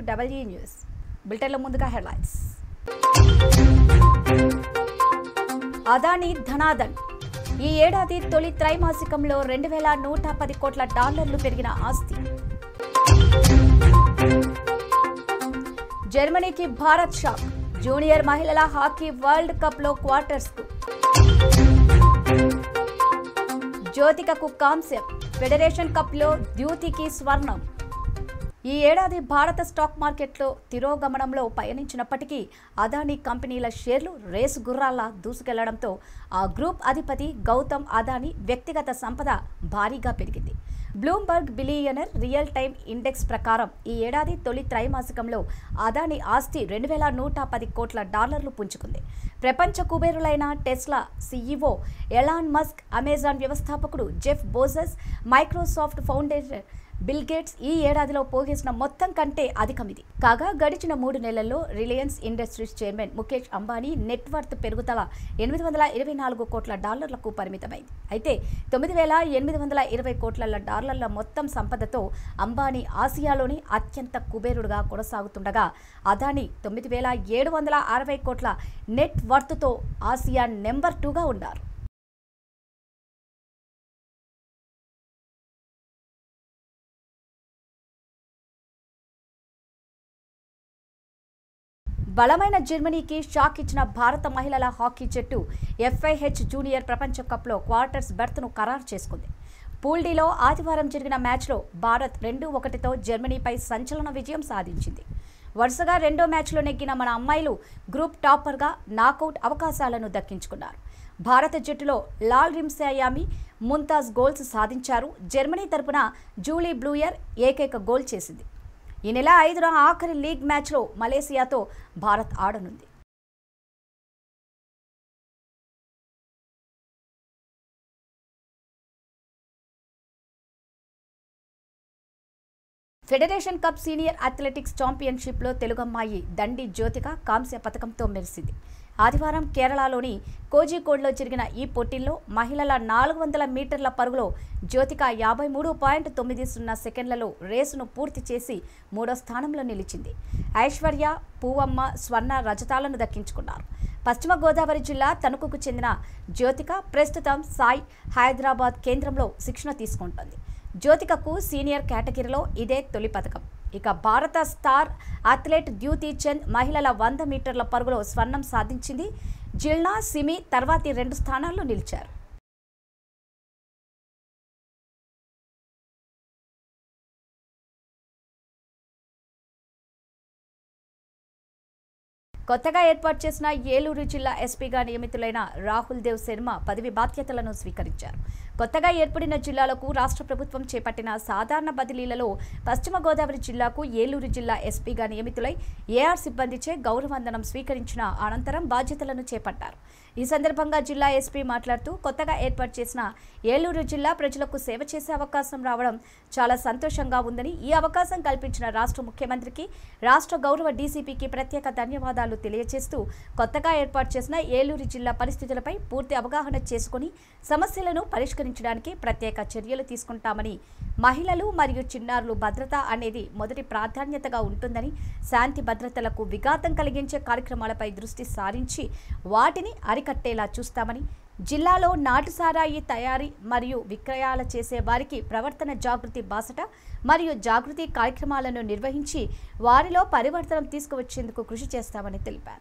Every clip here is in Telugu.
డబ్ల్యూ న్యూస్ బులెటిన్లో ముందుగా హెడ్లైన్స్. అదానీ ధనాదన్ ఈ ఏడాది తొలి త్రైమాసికంలో $2,110 కోట్ల పెరిగిన ఆస్తి. జర్మనీకి భారత్ షాక్, జూనియర్ మహిళల హాకీ వరల్డ్ కప్లో క్వార్టర్స్కు. జ్యోతికకు కాంస్యం, ఫెడరేషన్ కప్లో ద్యూతికి స్వర్ణం. ఈ ఏడాది భారత స్టాక్ మార్కెట్లో తిరోగమనంలో పయనించినప్పటికీ అదానీ కంపెనీల షేర్లు రేసు గుర్రాల్లా దూసుకెళ్లడంతో ఆ గ్రూప్ అధిపతి గౌతమ్ అదానీ వ్యక్తిగత సంపద భారీగా పెరిగింది. Bloomberg billionaire real time index ప్రకారం ఈ ఏడాది తొలి త్రైమాసికంలో అదానీ ఆస్తి $2,110 కోట్ల పుంజుకుంది. ప్రపంచ కుబేరులైన Tesla CEO Elon Musk, Amazon వ్యవస్థాపకుడు Jeff Bezos, Microsoft founder Bill Gates ఈ ఏడాదిలో పోగేసిన మొత్తం కంటే అధికమిది. కాగా గడిచిన 3 నెలల్లో Reliance Industries chairman Mukesh Ambani net worth పెరుగుదల $824 కోట్ల పరిమితమైంది. అయితే $9,820 కోట్ల మొత్తం సంపదతో అంబానీ ఆసియాలోని అత్యంత కుబేరుడుగా కొనసాగుతుండగా అదానీ $9,760 కోట్ల నెట్ వర్త్తో ఆసియా నెంబర్ 2గా ఉన్నారు. బలమైన జర్మనీకి షాక్ ఇచ్చిన భారత మహిళల హాకీ జట్టు FIH జూనియర్ ప్రపంచ కప్లో క్వార్టర్స్ బెర్త్ను ఖరారు చేసుకుంది. పూల్ డీలో ఆదివారం జరిగిన మ్యాచ్లో భారత్ 2-1తో జర్మనీపై సంచలన విజయం సాధించింది. వరుసగా రెండో మ్యాచ్లో నెగ్గిన మన అమ్మాయిలు గ్రూప్ టాపర్గా నాకౌట్ అవకాశాలను దక్కించుకున్నారు. భారత జట్టులో లాల్ రిమ్సాయామి, ముంతాజ్ గోల్స్ సాధించారు. జర్మనీ తరపున జూలీ బ్లూయర్ ఏకైక గోల్ చేసింది. ఈ నెల 5న ఆఖరి లీగ్ మ్యాచ్లో మలేసియాతో భారత్ ఆడనుంది. ఫెడరేషన్ కప్ సీనియర్ అథ్లెటిక్స్ ఛాంపియన్షిప్లో తెలుగమ్మాయి దండి జ్యోతిక కాంస్య పథకంతో మెరిసింది. ఆదివారం కేరళలోని కోజికోడ్లో జరిగిన ఈ పోటీల్లో మహిళల 400 మీటర్ల పరుగులో జ్యోతిక 53.90 సెకండ్లలో రేసును పూర్తి చేసి 3వ స్థానంలో నిలిచింది. ఐశ్వర్య, పూవమ్మ స్వర్ణ, రజతాలను దక్కించుకున్నారు. పశ్చిమ గోదావరి జిల్లా తణుకుకు చెందిన జ్యోతిక ప్రస్తుతం సాయి హైదరాబాద్ కేంద్రంలో శిక్షణ తీసుకుంటోంది. జ్యోతికకు సీనియర్ కేటగిరీలో ఇదే తొలి పథకం. ఇక భారత స్టార్ అథ్లెట్ ద్యూతి చంద్ మహిళల 100 మీటర్ల పరుగులో స్వర్ణం సాధించింది. జిల్నా, సిమి తర్వాతి 2 స్థానాల్లో నిలిచారు. కొత్తగా ఏర్పాటు చేసిన ఏలూరు జిల్లా ఎస్పీగా నియమితులైన రాహుల్ దేవ్ శర్మ పదవి బాధ్యతలను స్వీకరించారు. కొత్తగా ఏర్పడిన జిల్లాలకు రాష్ట్ర ప్రభుత్వం చేపట్టిన సాధారణ బదిలీలలో పశ్చిమ గోదావరి జిల్లాకు ఏలూరు జిల్లా ఎస్పీగా నియమితులై ఏఆర్ సిబ్బందిచే గౌరవవందనం స్వీకరించిన అనంతరం బాధ్యతలను చేపట్టారు. ఈ సందర్భంగా జిల్లా ఎస్పీ మాట్లాడుతూ కొత్తగా ఏర్పాటు చేసిన ఏలూరు జిల్లా ప్రజలకు సేవ చేసే అవకాశం రావడం చాలా సంతోషంగా ఉందని, ఈ అవకాశం కల్పించిన రాష్ట్ర ముఖ్యమంత్రికి, రాష్ట్ర గౌరవ డీసీపీకి ప్రత్యేక ధన్యవాదాలు తెలియజేస్తూ కొత్తగా ఏర్పాటు చేసిన ఏలూరు జిల్లా పరిస్థితులపై పూర్తి అవగాహన చేసుకుని సమస్యలను పరిష్కరించడానికి ప్రత్యేక చర్యలు తీసుకుంటామని, మహిళలు మరియు చిన్నారులు భద్రత అనేది మొదటి ప్రాధాన్యతగా ఉంటుందని, శాంతి భద్రతలకు విఘాతం కలిగించే కార్యక్రమాలపై దృష్టి సారించి వాటిని అరికట్టేలా చూస్తామని, జిల్లాలో నాటు సారాయి తయారీ మరియు విక్రయాల చేసే వారికి ప్రవర్తన జాగృతి బాసట మరియు జాగృతి కార్యక్రమాలను నిర్వహించి వారిలో పరివర్తనం తీసుకువచ్చేందుకు కృషి చేస్తామని తెలిపారు.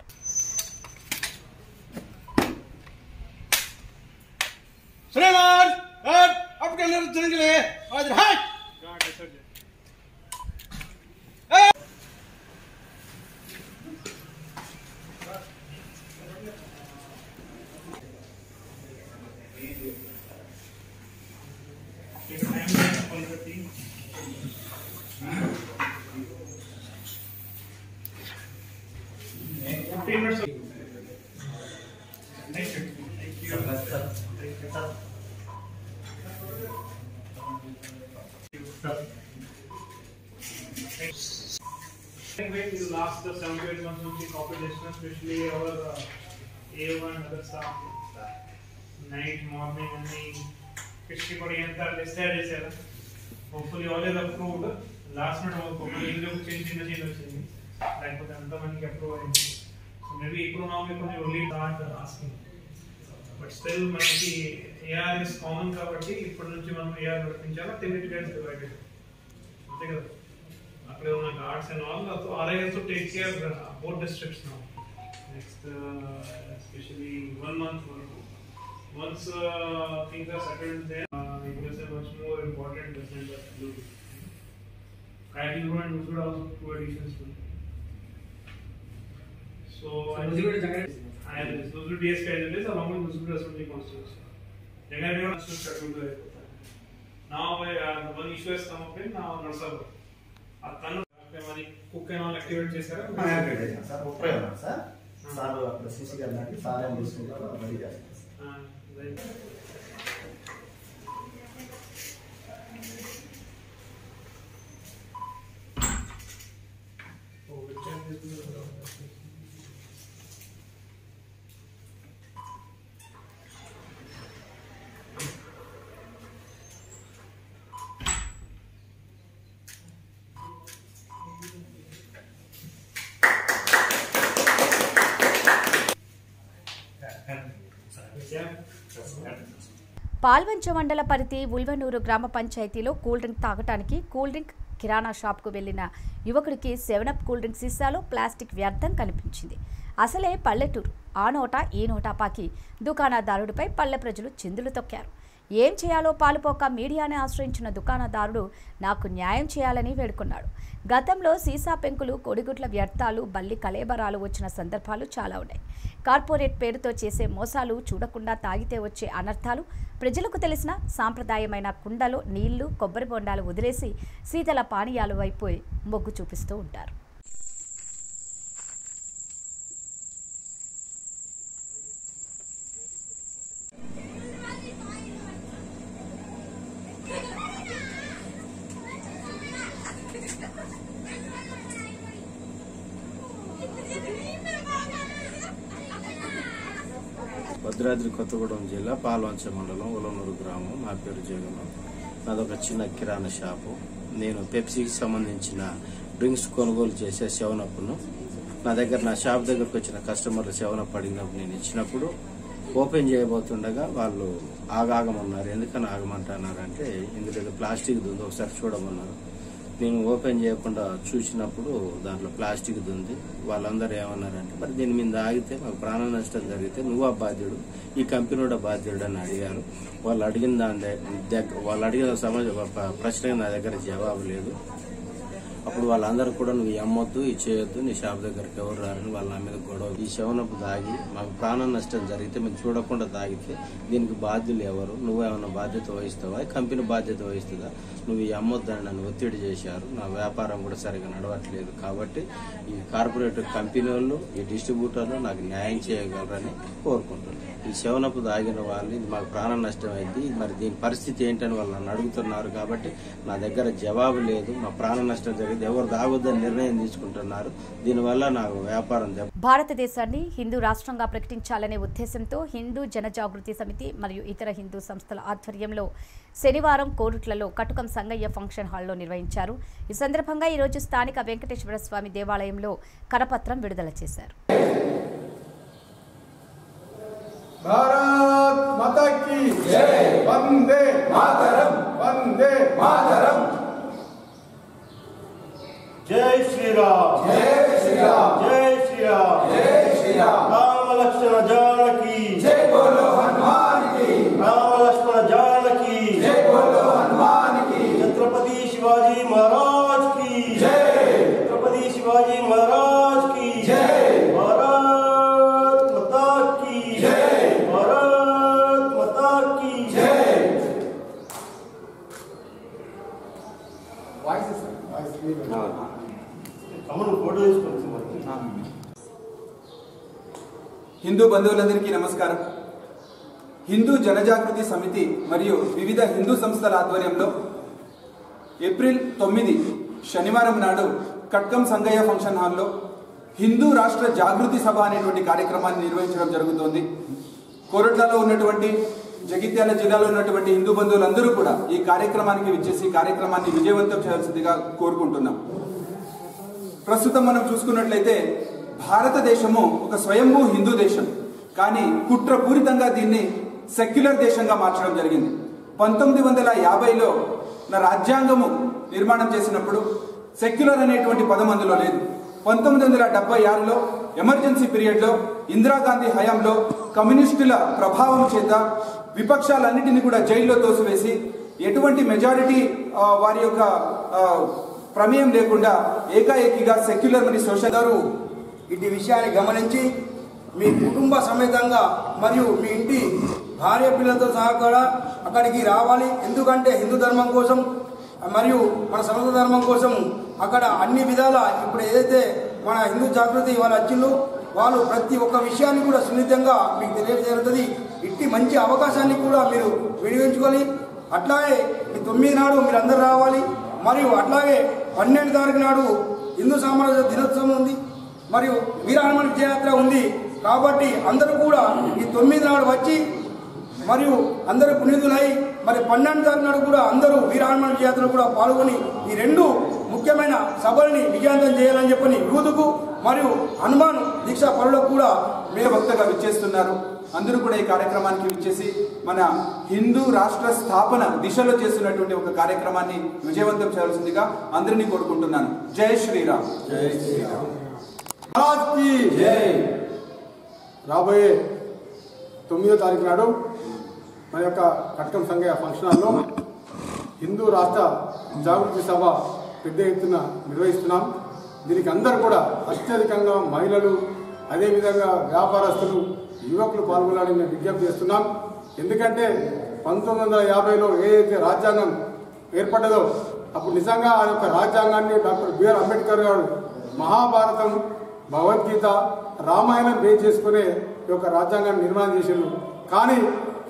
We will ask the 7-8 months of the competition, especially our A1 other staff. Night, morning, and the Hopefully all is approved. Last minute ఒక ఇంట్లో చిన్న వచ్చింది, లేకపోతే అంతమందికి అప్రూవ్ అయింది. సో మేబీ ఇప్పుడు కొంచెం only start asking, but still మనకి ఏఆర్ ఇస్ కామన్ కాబట్టి ఇప్పటి నుంచి మనం ఏఆర్ నడిపించాలా 10 gets divided అంతే కదా. అక్కడ ఉన్న guards and all, so RI has to take care both districts now. Next especially 1 month once things are settled there, it is a much more important center to do. Cattle Road and Nusud also 2 additions. So Nusud DS schedule is along with Nusud Assembly constituency. Jangareddy Road is scheduled to happen. Now one issue has come up in Narsabur. Attanu mani cook and all activate chesara. Sir, okay sir. Sir appudu CC garu naki sir em తీసుకుంటారు రెడీ చేస్తారు. పాల్వంచ మండల పరిధి ఉల్వనూరు గ్రామ పంచాయతీలో కూల్ డ్రింక్ తాగటానికి కూల్ డ్రింక్ కిరాణా షాప్కు వెళ్లిన యువకుడికి 7up కూల్ డ్రింక్ సీసాలో ప్లాస్టిక్ వ్యర్థం కనిపించింది. అసలే పల్లెటూరు, ఆ నోట ఈ నోటా పాకి దుకాణదారుడిపై పల్లె ప్రజలు చిందులు తొక్కారు. ఏం చేయాలో పాలుపోక మీడియాని ఆశ్రయించిన దుకాణదారుడు నాకు న్యాయం చేయాలని వేడుకున్నాడు. గతంలో సీసా పెంకులు, కోడిగుడ్ల వ్యర్థాలు, బల్లి కలేబరాలు వచ్చిన సందర్భాలు చాలా ఉన్నాయి. కార్పొరేట్ పేరుతో చేసే మోసాలు, చూడకుండా తాగితే వచ్చే అనర్థాలు, ప్రజలకు తెలిసిన సాంప్రదాయమైన కుండలో నీళ్లు, కొబ్బరి బొండాలు వదిలేసి శీతల పానీయాల వైపు మొగ్గు చూపిస్తూ ఉంటారు. భద్రాద్రి కొత్తగూడెం జిల్లా పాల్వంచ మండలం ఉలనూరు గ్రామం. నా పేరు జగన్. నాదొక చిన్న కిరాణా షాపు. నేను పెప్సీకి సంబంధించిన డ్రింక్స్ కొనుగోలు చేసే 7upను నా షాప్ దగ్గరకు వచ్చిన కస్టమర్లు 7up అడిగినప్పుడు నేను ఇచ్చినప్పుడు ఓపెన్ చేయబోతుండగా వాళ్ళు ఆగమన్నారు. ఎందుకని ఆగమంటున్నారంటే ఇందులో ప్లాస్టిక్ ఉంది, ఒకసారి చూడమన్నారు. నేను ఓపెన్ చేయకుండా చూసినప్పుడు దాంట్లో ప్లాస్టిక్ ఉంది. వాళ్ళందరూ ఏమన్నారంటే మరి దీని మీద ఆగితే మాకు ప్రాణ నష్టం జరిగితే నువ్వు బాధ్యుడు, ఈ కంపెనీ బాధ్యుడు అని అడిగారు. వాళ్ళు అడిగిన ప్రశ్న నా దగ్గర జవాబు లేదు. అప్పుడు వాళ్ళందరూ కూడా నువ్వు అమ్మొద్దు, ఇది చేయొద్దు, నీ షాప్ దగ్గరికి ఎవరు రారని వాళ్ళ మీద గొడవ. ఈ 7up తాగి మాకు ప్రాణ నష్టం జరిగితే మీరు చూడకుండా తాగితే దీనికి బాధ్యులు ఎవరు, నువ్వేమన్నా బాధ్యత వహిస్తావా, కంపెనీ బాధ్యత వహిస్తుందా, నువ్వు ఈ అమ్మొద్దని నన్ను ఒత్తిడి చేశారు. నా వ్యాపారం కూడా సరిగా నడవట్లేదు. కాబట్టి ఈ కార్పొరేట్ కంపెనీ వాళ్ళు, ఈ డిస్ట్రిబ్యూటర్లు నాకు న్యాయం చేయగలరని కోరుకుంటున్నాను. ఈ 7up తాగిన వాళ్ళు ఇది మాకు ప్రాణ నష్టం అయింది, మరి దీని పరిస్థితి ఏంటని వాళ్ళు నన్ను అడుగుతున్నారు. కాబట్టి నా దగ్గర జవాబు లేదు. మా ప్రాణ నష్టం జరిగింది, ఎవరు తాగొద్దని నిర్ణయం తీసుకుంటున్నారు. దీనివల్ల నాకు వ్యాపారం. భారతదేశాన్ని హిందూ రాష్ట్రంగా ప్రకటించాలనే ఉద్దేశంతో హిందూ జనజాగృతి సమితి మరియు ఇతర హిందూ సంస్థల ఆధ్వర్యంలో శనివారం కోరుట్లలో కటుకం సంగయ్య ఫంక్షన్ హాల్లో నిర్వహించారు. ఈ సందర్భంగా ఈరోజు స్థానిక వెంకటేశ్వర స్వామి దేవాలయంలో కరపత్రం విడుదల చేశారు. भारत माता की जय, वंदे मातरम, वंदे मातरम। जय श्री राम, जय श्री राम, जय श्री राम, जय श्री राम। राम लक्ष्मण जानकी, जय बोलो हनुमान की, राम लक्ष्मण जानकी, जय बोलो हनुमान की। छत्रपति शिवाजी महाराज की जय, छत्रपति शिवाजी महाराज की जय, भारत माता की जय, भारत माता की जय। फोटो హిందూ బంధువులందరికీ నమస్కారం. హిందూ జనజాగృతి సమితి మరియు వివిధ హిందూ సంస్థల ఆధ్వర్యంలో ఏప్రిల్ 9 శనివారం నాడు కట్కం సంగయ్య ఫంక్షన్ హాల్లో హిందూ రాష్ట్ర జాగృతి సభ అనేటువంటి కార్యక్రమాన్ని నిర్వహించడం జరుగుతోంది. కోరట్లలో ఉన్నటువంటి జగిత్యాల జిల్లాలో ఉన్నటువంటి హిందూ బంధువులందరూ కూడా ఈ కార్యక్రమానికి విచ్చేసి కార్యక్రమాన్ని విజయవంతం చేయాల్సిందిగా కోరుకుంటున్నాం. ప్రస్తుతం మనం చూసుకున్నట్లయితే భారతదేశము ఒక స్వయంభూ హిందూ దేశం, కానీ కుట్రపూరితంగా దీన్ని సెక్యులర్ దేశంగా మార్చడం జరిగింది. 1950లో నా రాజ్యాంగము నిర్మాణం చేసినప్పుడు సెక్యులర్ అనేటువంటి పదం అందులో లేదు. 1976లో ఎమర్జెన్సీ పీరియడ్లో ఇందిరాగాంధీ హయాంలో కమ్యూనిస్టుల ప్రభావం చేత విపక్షాలన్నిటినీ కూడా జైల్లో తోసివేసి ఎటువంటి మెజారిటీ వారి యొక్క ప్రమేయం లేకుండా ఏకాఏకిగా సెక్యులర్ మరియు సోషల్ గారు ఇటు విషయాన్ని గమనించి మీ కుటుంబ సమేతంగా మరియు మీ ఇంటి భార్య పిల్లలతో సహా కూడా అక్కడికి రావాలి. ఎందుకంటే హిందూ ధర్మం కోసం మరియు మన సనాతన ధర్మం కోసం అక్కడ అన్ని విధాల ఇప్పుడు ఏదైతే మన హిందూ జాగృతి వాళ్ళు వచ్చిందో వాళ్ళు ప్రతి ఒక్క విషయాన్ని కూడా సున్నితంగా మీకు తెలియజేస్తుంది. ఇట్టి మంచి అవకాశాన్ని కూడా మీరు వినియోగించుకొని అట్లాగే ఈ 9 నాడు మీరు అందరు రావాలి. మరియు అట్లాగే 12 తారీఖు నాడు హిందూ సామ్రాజ్య దినోత్సవం ఉంది మరియు వీర హనుమాన్ విజయయాత్ర ఉంది. కాబట్టి అందరూ కూడా ఈ 9 నాడు వచ్చి మరియు అందరూ పునీతులై మరి 12 తారీఖు నాడు కూడా అందరూ వీర హనుమాన్ విజయయాత్రలో కూడా పాల్గొని ఈ 2 ముఖ్యమైన సభల్ని విజయవంతం చేయాలని చెప్పని యూదుకు మరియు హనుమాన్ దీక్ష పరులకు కూడా వక్తగా విచ్చేస్తున్నారు. అందరూ కూడా ఈ కార్యక్రమానికి విచ్చేసి మన హిందూ రాష్ట్ర స్థాపన దిశలో చేస్తున్నటువంటి ఒక కార్యక్రమాన్ని విజయవంతం చేయాల్సిందిగా అందరినీ కోరుకుంటున్నాను. జై శ్రీరామ్. జై శ్రీరామ్. రాబోయే 9వ తారీఖు నాడు మన యొక్క కటకం సంఘ ఫంక్షన్ హాల్లో హిందూ రాష్ట్ర జాగృతి సభ పెద్ద ఎత్తున నిర్వహిస్తున్నాం. దీనికి అందరూ కూడా అత్యధికంగా మహిళలు, అదేవిధంగా వ్యాపారస్తులు, యువకులు పాల్గొనాలని మేము విజ్ఞప్తి చేస్తున్నాం. ఎందుకంటే 1950లో ఏదైతే రాజ్యాంగం ఏర్పడ్డదో అప్పుడు నిజంగా ఆ యొక్క రాజ్యాంగాన్ని డాక్టర్ బిఆర్ అంబేద్కర్ గారు మహాభారతం, భగవద్గీత, రామాయణం బేస్ చేసుకునే ఈ యొక్క రాజ్యాంగాన్ని నిర్మాణం చేసిండ్రు. కానీ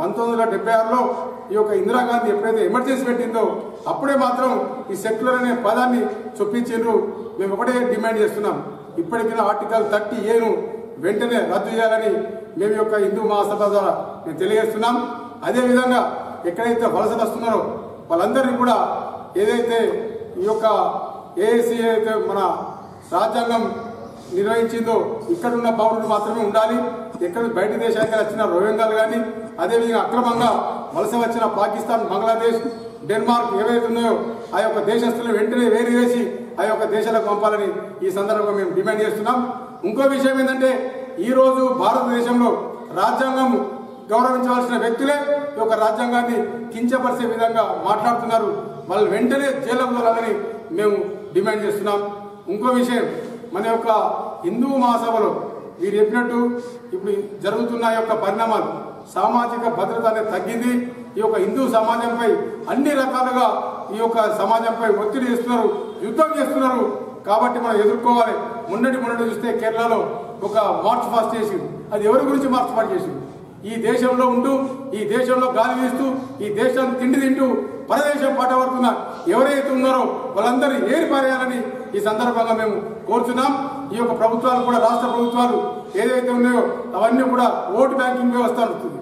1976లో ఈ యొక్క ఇందిరాగాంధీ ఎప్పుడైతే ఎమర్జెన్సీ పెట్టిందో అప్పుడే మాత్రం ఈ సెక్యులర్ అనే పదాన్ని చొప్పించిండ్రు. మేము ఒకటే డిమాండ్ చేస్తున్నాం, ఇప్పటికైనా ఆర్టికల్ 30A వెంటనే రద్దు చేయాలని మేము యొక్క హిందూ మహాసభ ద్వారా మేము తెలియజేస్తున్నాం. అదేవిధంగా ఎక్కడైతే వలసలు వస్తున్నారో వాళ్ళందరినీ కూడా ఏదైతే ఈ యొక్క ఏఐసి అయితే మన రాజ్యాంగం నిర్వహించిందో ఇక్కడున్న పౌరులు మాత్రమే ఉండాలి. ఎక్కడ బయట దేశానికి వచ్చిన రోహింగ్యాలు కానీ, అదేవిధంగా అక్రమంగా వలస వచ్చిన పాకిస్తాన్, బంగ్లాదేశ్, డెన్మార్క్ ఏవైతే ఉన్నాయో ఆ యొక్క దేశస్తులను వెంటనే వేరు చేసి ఆ యొక్క దేశాలకు పంపాలని ఈ సందర్భంగా మేము డిమాండ్ చేస్తున్నాం. ఇంకో విషయం ఏంటంటే ఈరోజు భారతదేశంలో రాజ్యాంగం గౌరవించవలసిన వ్యక్తులే ఈ యొక్క రాజ్యాంగాన్ని కించపరిచే విధంగా మాట్లాడుతున్నారు. వాళ్ళు వెంటనే జైలుకు వెళ్ళాలని మేము డిమాండ్ చేస్తున్నాం. ఇంకో విషయం, మన యొక్క హిందూ మహాసభలో మీరు చెప్పినట్టు ఇప్పుడు జరుగుతున్న యొక్క పరిణామాలు సామాజిక భద్రత అనేది తగ్గింది. ఈ యొక్క హిందూ సమాజంపై అన్ని రకాలుగా ఈ యొక్క సమాజంపై ఒత్తిడి చేస్తున్నారు, యుద్ధం చేస్తున్నారు. కాబట్టి మనం ఎదుర్కోవాలి. మొన్నటి చూస్తే కేరళలో ఒక మార్చ్ పాస్ట్ చేసి, అది ఎవరి గురించి మార్చ్ పాస్ట్ చేసింది? ఈ దేశంలో ఉంటూ, ఈ దేశంలో గాలి వీస్తూ, ఈ దేశాన్ని తిండి తింటూ పరదేశం పాటపడుతున్న ఎవరైతే ఉన్నారో వాళ్ళందరినీ ఏరి పారేయాలని ఈ సందర్భంగా మేము కోరుతున్నాం. ఈ యొక్క ప్రభుత్వాలు కూడా, రాష్ట్ర ప్రభుత్వాలు ఏదైతే ఉన్నాయో అవన్నీ కూడా ఓటు బ్యాంకింగ్ వ్యవస్థ ఉంటుంది.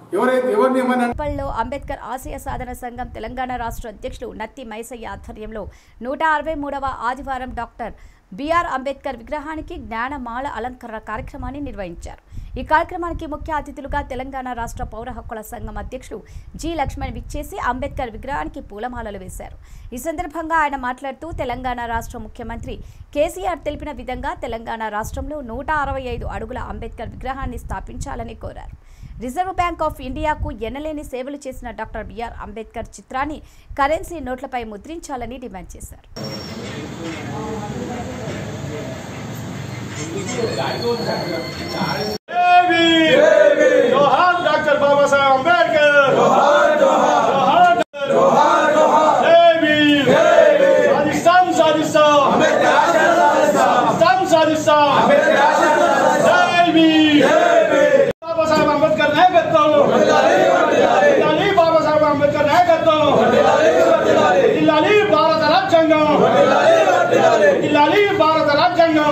ఉప్పల్లో అంబేద్కర్ ఆశయ సాధన సంఘం తెలంగాణ రాష్ట్ర అధ్యక్షులు నత్తి మైసయ్య ఆధ్వర్యంలో 163వ ఆదివారం డాక్టర్ బిఆర్ అంబేద్కర్ విగ్రహానికి జ్ఞానమాల అలంకరణ కార్యక్రమాన్ని నిర్వహించారు. ఈ కార్యక్రమానికి ముఖ్య అతిథులుగా తెలంగాణ రాష్ట్ర పౌర హక్కుల సంఘం అధ్యక్షులు జి లక్ష్మణ్ విచ్చేసి అంబేద్కర్ విగ్రహానికి పూలమాలలు వేశారు. ఈ సందర్భంగా ఆయన మాట్లాడుతూ తెలంగాణ రాష్ట్ర ముఖ్యమంత్రి కేసీఆర్ తెలిపిన విధంగా తెలంగాణ రాష్ట్రంలో 165 అడుగుల అంబేద్కర్ విగ్రహాన్ని స్థాపించాలని కోరారు. రిజర్వ్ బ్యాంక్ ఆఫ్ ఇండియాకు ఎనలేని సేవలు చేసిన డాక్టర్ బిఆర్ అంబేద్కర్ చిత్రాన్ని కరెన్సీ నోట్లపై ముద్రించాలని డిమాండ్ చేశారు. जोहार डॉक्टर बाबा साहेब अंबेडकर, जोहार जोहार जोहार जोहार, जय भीम, साजिस्तान साजिस्तान अंबेडकर, साजिस्तान साजिस्तान अंबेडकर, जय भीम, बाबा साहेब अंबेडकर नायकत्व, जिल्लाली बाबा साहेब अंबेडकर नायकत्व, जिल्लाली भारत राज्यांगం, जिल्लाली भारत राज्यांगం.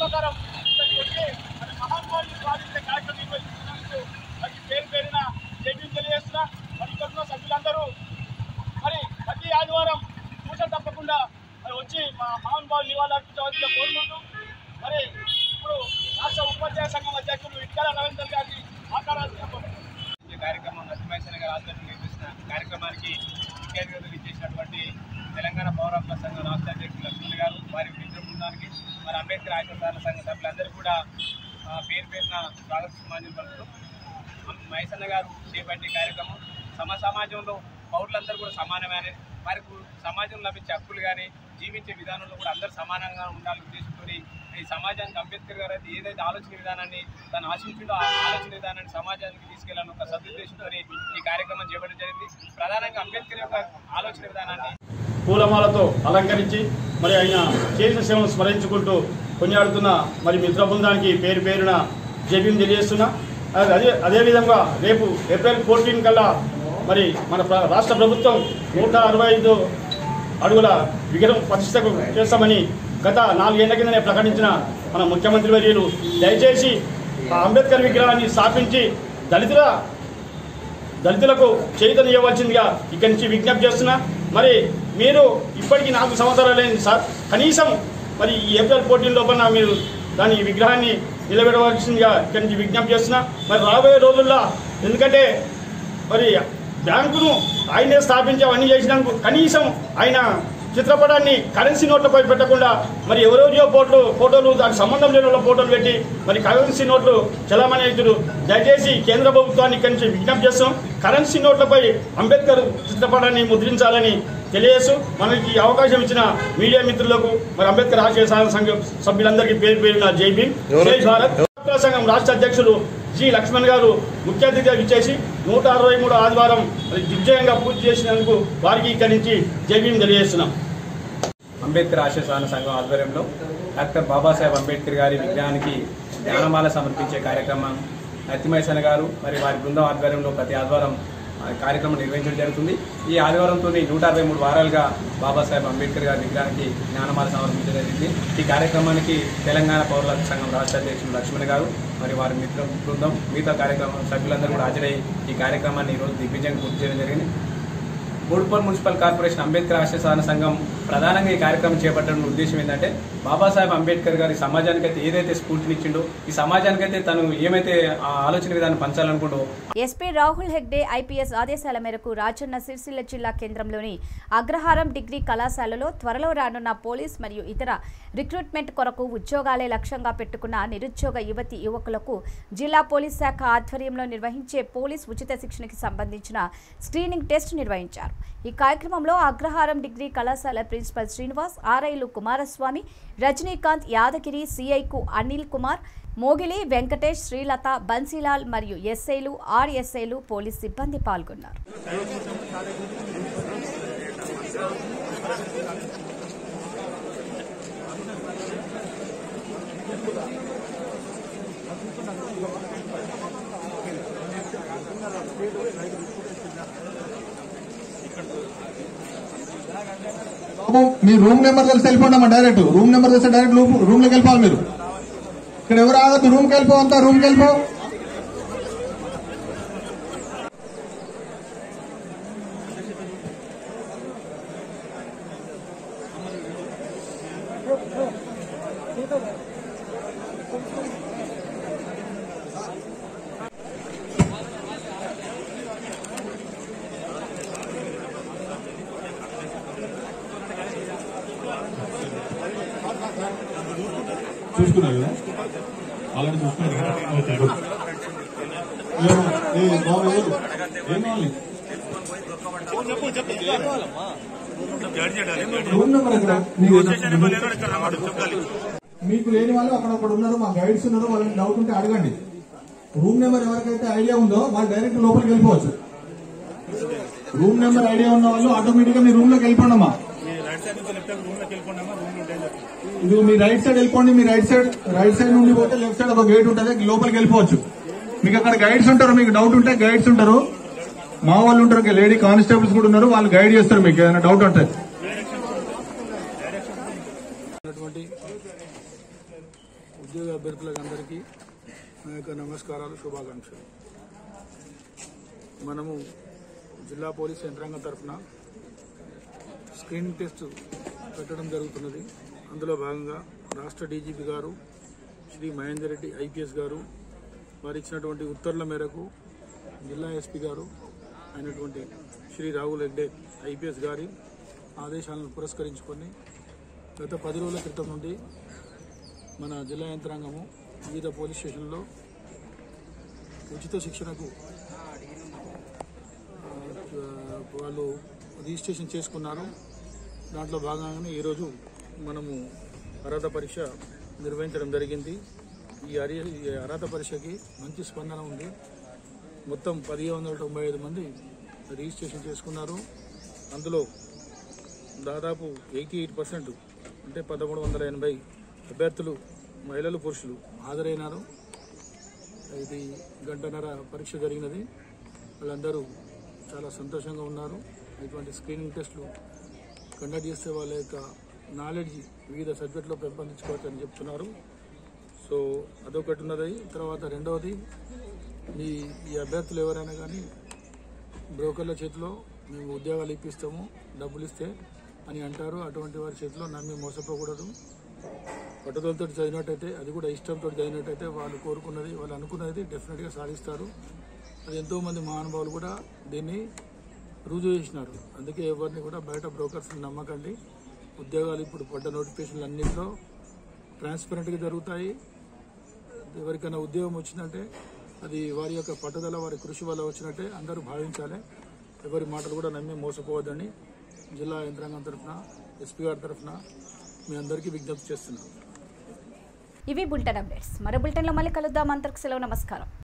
ప్రకారం ఇక్కడికి వచ్చి మరి మహానుభావులు సాధించే కార్యక్రమం నిర్వహిస్తున్నందుకు మరి పేరు పేరున జైబీం తెలియజేస్తున్నా. మరి ఇక్కడ ఉన్న సభ్యులందరూ మరి ప్రతి ఆదివారం పూజ తప్పకుండా మరి వచ్చి మా మహానుభావులు నివాళులర్పించవలసిగా కోరుకుంటూ మరి ఇప్పుడు రాష్ట్ర ఉపాధ్యాయ సంఘం అధ్యక్షులు ఇట్కల రవీందర్ గారిని మాట్లాడాల్సిన కార్యక్రమం నరసింహేశ్వర గారి ఆధ్వర్యంలో నిర్వహిస్తున్న కార్యక్రమానికి ముఖ్య అతిథులు ఇచ్చేసినటువంటి తెలంగాణ పౌర హక్కుల సంఘం రాష్ట్ర అధ్యక్షులు లక్ష్మణ్ గారు వారి మిత్ర బృందానికి మరి అంబేద్కర్ ఆశీర్వాదాల సంఘ సభ్యులందరూ కూడా పేరు పేరున స్వాగత సమాజం పలుకుతూ మహేశన్న గారు చేపట్టే కార్యక్రమం సమాజంలో పౌరులందరూ కూడా సమానమైన వారికి సమాజంలో లభించే హక్కులు కానీ జీవించే విధానంలో కూడా అందరూ సమానంగా ఉండాలని ఉద్దేశంతో ఈ సమాజానికి అంబేద్కర్ గారు అయితే ఏదైతే ఆలోచన విధానాన్ని తను ఆశించిందో ఆ ఆలోచన విధానాన్ని సమాజానికి తీసుకెళ్లాలని ఒక సదుద్దేశంతో ఈ కార్యక్రమం చేపట్టడం జరిగింది. ప్రధానంగా అంబేద్కర్ యొక్క ఆలోచన విధానాన్ని పూలమాలతో అలంకరించి మరి ఆయన చేసిన సేవను స్మరించుకుంటూ కొనియాడుతున్న మరి మిత్ర బృందానికి పేరు పేరున జైబీం తెలియజేస్తున్నా. అదేవిధంగా రేపు ఏప్రిల్ 14 కల్లా మరి మన రాష్ట్ర ప్రభుత్వం 165 అడుగుల విగ్రహం ప్రతిష్టకు చేస్తామని గత 4 ఏళ్ల కిందనే ప్రకటించిన మన ముఖ్యమంత్రి వర్యులు దయచేసి అంబేద్కర్ విగ్రహాన్ని స్థాపించి దళితులకు చైతన్యం ఇవ్వవలసిందిగా ఇక్కడి నుంచి విజ్ఞప్తి చేస్తున్నా. మరి మీరు ఇప్పటికీ 4 సంవత్సరాలు అయింది సార్, కనీసం మరి ఈ ఏప్రిల్ 14 లోపల మీరు దాని విగ్రహాన్ని నిలబెట్టవలసిందిగా ఇక్కడి నుంచి విజ్ఞప్తి చేస్తున్నా. మరి రాబోయే రోజుల్లో ఎందుకంటే మరి బ్యాంకును ఆయనే స్థాపించి అవన్నీ చేసినందుకు కనీసం ఆయన చిత్రపటాన్ని కరెన్సీ నోట్లపై పెట్టకుండా మరి ఎవరోజో ఫోటోలు దానికి సంబంధం లేని వాళ్ళ ఫోటోలు పెట్టి మరి కరెన్సీ నోట్లు చలామణి అవుతారు. దయచేసి కేంద్ర ప్రభుత్వాన్ని ఇక్కడి నుంచి విజ్ఞప్తి చేస్తాం, కరెన్సీ నోట్లపై అంబేద్కర్ చిత్రపటాన్ని ముద్రించాలని తెలియజేస్తూ మనకి అవకాశం ఇచ్చిన మీడియా మిత్రులకు మరి అంబేద్కర్ ఆశయ సంఘం సభ్యులందరికీ పేరు పేరున జై భీమ్ జై భారత్. సంఘం రాష్ట్ర అధ్యక్షులు జి లక్ష్మణ్ గారు ముఖ్య అతిథిగా ఇచ్చేసి 163 ఆదివారం దిగ్విజయంగా పూర్తి చేసినందుకు వారికి ఇక్కడి నుంచి జై భీమ్ తెలియజేస్తున్నాం. అంబేద్కర్ ఆశయ సంఘం ఆధ్వర్యంలో డాక్టర్ బాబాసాహెబ్ అంబేద్కర్ గారి విగ్రహానికి జ్ఞానమాల సమర్పించే కార్యక్రమం నరసింహేశ్వర గారు మరి వారి బృందం ఆధ్వర్యంలో ప్రతి ఆదివారం కార్యక్రమం నిర్వహించడం జరుగుతుంది. ఈ ఆదివారంతో 163 వారాలుగా బాబాసాహెబ్ అంబేద్కర్ గారి విగ్రహానికి జ్ఞానమాల సమర్పించడం జరిగింది. ఈ కార్యక్రమానికి తెలంగాణ పౌరుల సంఘం రాష్ట్ర అధ్యక్షులు లక్ష్మణ్ గారు మరి వారి మిత్ర బృందం మిగతా కార్యక్రమం సభ్యులందరూ కూడా హాజరై ఈ కార్యక్రమాన్ని ఈరోజు దిగ్విజయంగా పూర్తి చేయడం జరిగింది. బోడుపల్ మున్సిపల్ కార్పొరేషన్ అంబేద్కర్ ఆశయ సంఘం ప్రధానంగా ఈ కార్యక్రమం చేపట్టడం ఉద్దేశం ఏంటంటే బాబాసాహెబ్ అంబేద్కర్ గారి సమాజానికి అయితే ఏదైతే స్ఫూర్తినిచ్చిండో ఈ సమాజానికైతే తను ఏమైతే ఆలోచన విధానం పంచాలనుకుంటో ఎస్పీ రాహుల్ హెగ్డే ఐపీఎస్ ఆదేశాల మేరకు రాజన్న సిరిసిల్ల జిల్లా కేంద్రంలోని అగ్రహారం డిగ్రీ కళాశాలలో త్వరలో రానున్న పోలీస్ మరియు ఇతర రిక్రూట్మెంట్ కొరకు ఉద్యోగాలే లక్ష్యంగా పెట్టుకున్న నిరుద్యోగ యువకులకు జిల్లా పోలీస్ శాఖ ఆధ్వర్యంలో నిర్వహించే పోలీస్ ఉచిత శిక్షణకి సంబంధించిన స్క్రీనింగ్ టెస్ట్ నిర్వహించారు. ఈ కార్యక్రమంలో అగ్రహారం డిగ్రీ కళాశాల ప్రిన్సిపల్ శ్రీనివాస్, ఆర్ఐలు కుమారస్వామి, రజనీకాంత్, యాదగిరి, సిఐకు అనిల్ కుమార్, మోగిలి, వెంకటేష్, శ్రీలత, బన్సీలాల్ మరియు ఎస్ఐలు, ఆర్ఎస్ఐలు, పోలీస్ సిబ్బంది పాల్గొన్నారు. మీ రూమ్ నెంబర్ తెలిసి వెళ్ళిపోండమ్మా, డైరెక్ట్ రూమ్ నెంబర్ తెలిసి డైరెక్ట్ రూమ్ లోకి వెళ్ళిపోవాలి. మీరు ఇక్కడ ఎవరు ఆగద్దు, రూమ్కి వెళ్ళిపో, అంతా రూమ్కి వెళ్ళిపో. చూసుకున్నారు కదా, ఆల్రెడీ చూసుకున్నారు కదా. రూమ్ నెంబర్ ఎక్కడ మీకు లేని వాళ్ళు అక్కడ ఉన్నారు, మా గైడ్స్ ఉన్నారు, వాళ్ళకి డౌట్ ఉంటే అడగండి. రూమ్ నెంబర్ ఎవరికైతే ఐడియా ఉందో వాళ్ళు డైరెక్ట్ లోపలికి వెళ్ళిపోవచ్చు. రూమ్ నెంబర్ ఐడియా ఉన్న వాళ్ళు ఆటోమేటిక్ గా మీ రూమ్ లోకి వెళ్ళిపోండమ్మా. ఇది మీ రైట్ సైడ్ వెళ్ళిపోండి. మీ రైట్ సైడ్ నుండి పోతే లెఫ్ట్ సైడ్ ఒక గేట్ ఉంటుంది, లోపలికి వెళ్ళిపోవచ్చు. మీకు అక్కడ గైడ్స్ ఉంటారు, మీకు డౌట్ ఉంటే గైడ్స్ ఉంటారు, మా వాళ్ళు ఉంటారు, లేడీ కానిస్టేబుల్స్ కూడా ఉన్నారు, వాళ్ళు గైడ్ చేస్తారు మీకు ఏదైనా డౌట్ ఉంటే. ఉద్యోగ అభ్యర్థులకు అందరికీ నా యొక్క నమస్కారాలు, శుభాకాంక్షలు. మనము జిల్లా పోలీస్ యంత్రాంగం తరఫున స్క్రీనింగ్ టెస్ట్ పెట్టడం జరుగుతున్నది. అందులో భాగంగా రాష్ట్ర డీజీపీ గారు శ్రీ మహేందర్ రెడ్డి ఐపీఎస్ గారు వారు ఇచ్చినటువంటి ఉత్తర్వుల మేరకు జిల్లా ఎస్పీ గారు అయినటువంటి శ్రీ రాహుల్ హెగ్డే ఐపీఎస్ గారి ఆదేశాలను పురస్కరించుకొని గత 10 రోజుల క్రితం నుండి మన జిల్లా యంత్రాంగము వివిధ పోలీస్ స్టేషన్లో ఉచిత శిక్షణకు వాళ్ళు రిజిస్ట్రేషన్ చేసుకున్నారు. దాంట్లో భాగంగానే ఈరోజు మనము అర్హత పరీక్ష నిర్వహించడం జరిగింది. ఈ అర్హత పరీక్షకి మంచి స్పందన ఉంది. మొత్తం 1795 మంది రిజిస్ట్రేషన్ చేసుకున్నారు. అందులో దాదాపు 88% అంటే 1180 అభ్యర్థులు మహిళలు, పురుషులు హాజరైనారు. ఇది గంటన్నర పరీక్ష జరిగినది. వాళ్ళందరూ చాలా సంతోషంగా ఉన్నారు. ఇటువంటి స్క్రీనింగ్ టెస్టులు కండక్ట్ చేస్తే వాళ్ళ యొక్క నాలెడ్జ్ వివిధ సబ్జెక్టులో పెంపొందించుకోవచ్చని చెప్తున్నారు. సో అదొకటి ఉన్నది. తర్వాత రెండవది, ఈ అభ్యర్థులు ఎవరైనా కానీ బ్రోకర్ల చేతిలో మేము ఉద్యోగాలు ఇప్పిస్తాము, డబ్బులు ఇస్తే అని అంటారు. అటువంటి వారి చేతిలో నమ్మి మోసపోకూడదు. పట్టుదలతో చదివినట్టయితే, అది కూడా ఇష్టంతో చదివినట్టయితే వాళ్ళు కోరుకున్నది, వాళ్ళు అనుకున్నది డెఫినెట్గా సాధిస్తారు. అది ఎంతోమంది మహానుభావులు కూడా దీన్ని రుజువు చేసినారు. అందుకే ఎవరిని కూడా బయట బ్రోకర్స్ని నమ్మకండి. ఉద్యోగాలు ఇప్పుడు పడ్డ నోటిఫికేషన్లు అన్నింటిలో ట్రాన్స్పరెంట్గా జరుగుతాయి. ఎవరికైనా ఉద్యోగం వచ్చిందంటే అది వారి యొక్క పట్టుదల, వారి కృషి వల్ల వచ్చినట్టే అందరూ భావించాలి. ఎవరి మాటలు కూడా నమ్మి మోసపోవద్దని జిల్లా యంత్రాంగం తరఫున, ఎస్పీ గారి తరఫున మీ అందరికీ విజ్ఞప్తి చేస్తున్నాను. ఇవి బులెటిన్ అప్డేట్స్. మరో బులెటిన్లో మళ్ళీ కలుద్దాం. అంతకు సెలవు. నమస్కారం.